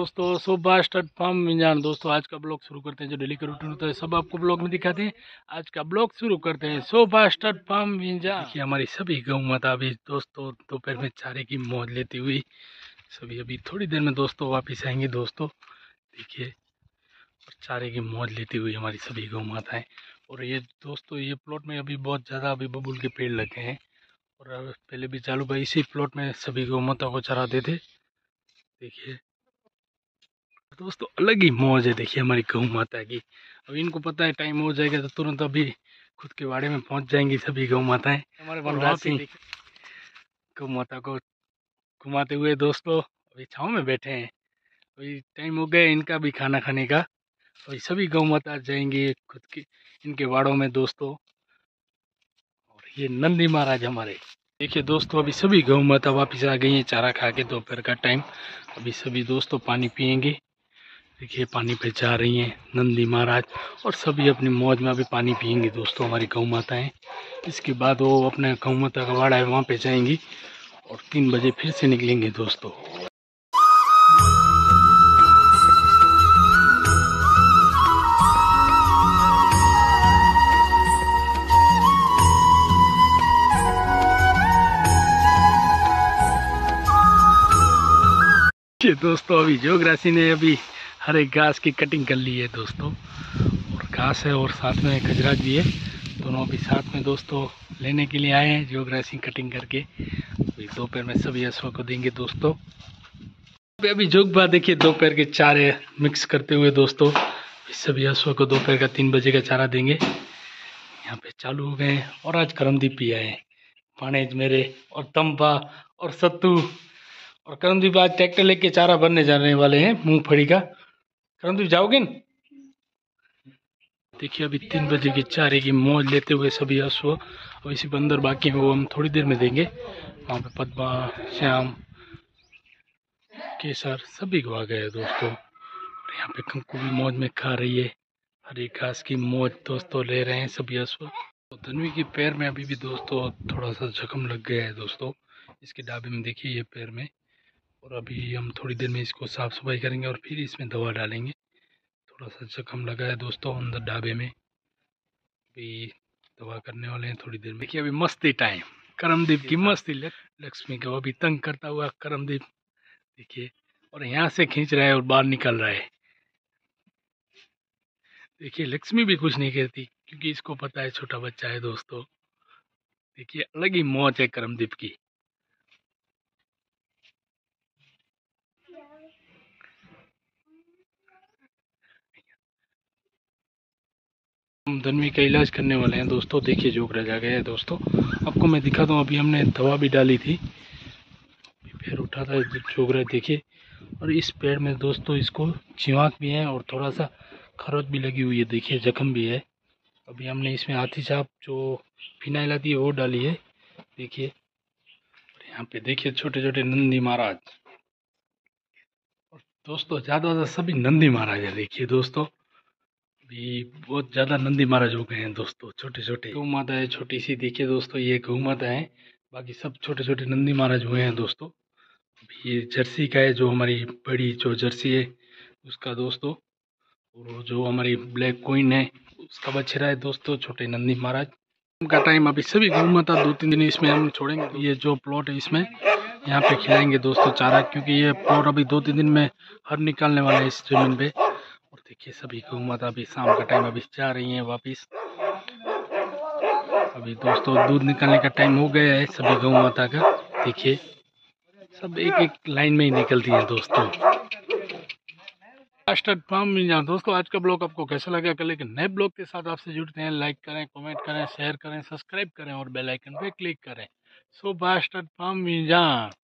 दोस्तों, सुबह stud farm मिजान। दोस्तों आज का ब्लॉग शुरू करते हैं। जो डेली का रूटीन होता है सब आपको ब्लॉग में दिखाते हैं। आज का ब्लॉग शुरू करते हैं सुबह स्टार्ट फार्म मिजान। देखिए हमारी सभी गौ माता अभी दोस्तों दोपहर में चारे की मौज लेती हुई सभी अभी थोड़ी देर में दोस्तों वापिस आएंगे। दोस्तों देखिए और चारे की मौज लेती हुई हमारी सभी गौ माताएं। और ये दोस्तों ये प्लॉट में अभी बहुत ज़्यादा अभी बबूल के पेड़ लगे हैं। और पहले भी चालू भाई इसी प्लॉट में सभी गौ माता को चराते थे। देखिए दोस्तों अलग ही मौज है। देखिए हमारी गौ माता की अब इनको पता है टाइम हो जाएगा तो तुरंत अभी खुद के बाड़े में पहुंच जाएंगी सभी गौ माताएं। हमारे वनराज सिंह गौ माता को घुमाते हुए दोस्तों अभी छाँव में बैठे हैं। अभी टाइम हो गया इनका भी खाना खाने का। अभी सभी गौ माता जाएंगी खुद के इनके बाड़ों में दोस्तों। और ये नंदी महाराज हमारे देखिए दोस्तों अभी सभी गौ माता वापिस आ गई हैं चारा खा के दोपहर का टाइम। अभी सभी दोस्तों पानी पियेंगे। देखिए पानी पे जा रही हैं नंदी महाराज और सभी अपनी मौज में अभी पानी पियेंगे दोस्तों हमारी गौ माताएं। इसके बाद वो अपने गौ माता का वाड़ा है वहाँ पे जाएंगी और 3 बजे फिर से निकलेंगे दोस्तों। दोस्तों अभी जोगरासी ने अभी हर एक घास की कटिंग कर ली है दोस्तों। और घास है और साथ में खजराज भी है। दोनों अभी साथ में दोस्तों लेने के लिए आए हैं जोगरासी कटिंग करके। अभी दोपहर में सभी हसुआ को देंगे दोस्तों। अभी जोगबा देखिए दोपहर के चारे मिक्स करते हुए दोस्तों सभी हसुआ को दोपहर का 3 बजे का चारा देंगे। यहाँ पे चालू हो गए और आज करमदीप भी आए पानेज मेरे और तंबा और सत्तू। और करमदीप आज ट्रैक्टर लेके चारा भरने जाने वाले हैं मूंगफली का। करमदीप जाओगे न? देखिए अभी 3 बजे की चारे की मौज लेते हुए सभी हसुआ और इसी बंदर बाकी हैं वो हम थोड़ी देर में देंगे। वहाँ पे पद्मा श्याम केसर सभी को आ गए दोस्तों। और यहाँ पे कंकु भी मौज में खा रही है। हरी घास की मौज दोस्तों ले रहे हैं सभी हसुआ। तो धनवी के पैर में अभी भी दोस्तों थोड़ा सा जख्म लग गया है दोस्तों। इसके डाबे में देखिए ये पैर में। और अभी हम थोड़ी देर में इसको साफ़ सफाई करेंगे और फिर इसमें दवा डालेंगे। थोड़ा सा जख्म लगा है दोस्तों अंदर डाबे में। अभी दवा करने वाले हैं थोड़ी देर में। देखिए अभी मस्ती टाइम करमदीप की मस्ती। लक्ष्मी को अभी तंग करता हुआ करमदीप देखिए और यहाँ से खींच रहा है और बाहर निकल रहा है। देखिए लक्ष्मी भी कुछ नहीं कहती क्योंकि इसको पता है छोटा बच्चा है दोस्तों। देखिए अलग ही मौज है करमदीप की। हम धनवी का इलाज करने वाले हैं दोस्तों। देखिए जोगराज आ गया है दोस्तों। आपको मैं दिखा दूं अभी हमने दवा भी डाली थी। पैर उठा था जोगराज देखिए। और इस पैर में दोस्तों इसको चिवाक भी है और थोड़ा सा खरोच भी लगी हुई है। देखिए जख्म भी है। अभी हमने इसमें हाथी साहब जो फिनाइल आती है वो डाली है देखिए। और यहाँ पे देखिए छोटे छोटे नंदी महाराज। और दोस्तों ज़्यादा सभी नंदी महाराज है। देखिए दोस्तों अभी बहुत ज़्यादा नंदी महाराज हो गए हैं दोस्तों। छोटे छोटे गौ माता है छोटी सी। देखिए दोस्तों ये गौ माता है बाकी सब छोटे छोटे नंदी महाराज हुए हैं दोस्तों। अभी ये जर्सी का है जो हमारी बड़ी जो जर्सी है उसका दोस्तों। और वो जो हमारी ब्लैक कोइन है उसका बछड़ा है दोस्तों छोटे नंदी महाराज का टाइम। अभी सभी गौ माता 2-3 दिन इसमें हम छोड़ेंगे। तो ये जो प्लॉट है इसमें यहाँ पे खिलाएंगे दोस्तों चारा क्योंकि ये प्लॉट अभी 2-3 दिन में हर निकालने वाला है इस जमीन पे। और देखिए सभी गौ माता अभी शाम का टाइम अभी जा रही हैं वापिस। अभी दोस्तों दूध निकालने का टाइम हो गया है सभी गौ माता का। देखिए सब एक एक लाइन में ही निकलती हैं दोस्तों। स्टार्ट फार्म मिल जाओ दोस्तों। आज का ब्लॉग आपको कैसा लगा? कल एक नए ब्लॉग के साथ आपसे जुड़ते हैं। लाइक करें, कमेंट करें, शेयर करें, सब्सक्राइब करें और बेल आइकन पे क्लिक करें। सो बाय स्टार्ट फार्म मिल जाओ।